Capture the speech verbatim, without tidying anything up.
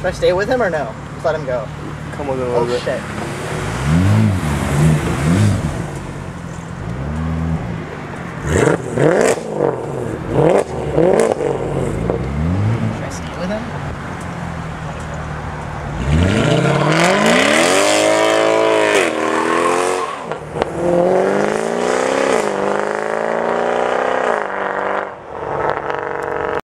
Should I stay with him or no? Just let him go. Come with him a Oh little bit. shit.